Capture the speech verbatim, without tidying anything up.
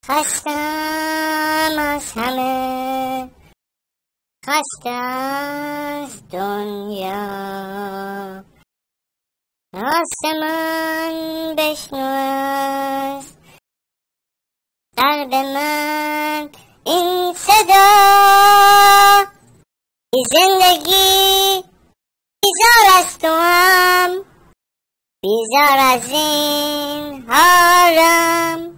خستم از همه، خسته از دنیا. راست من بشنو از قلب من این صدا. بی زندگی بیزار از تو هم، بیزار از این حالم.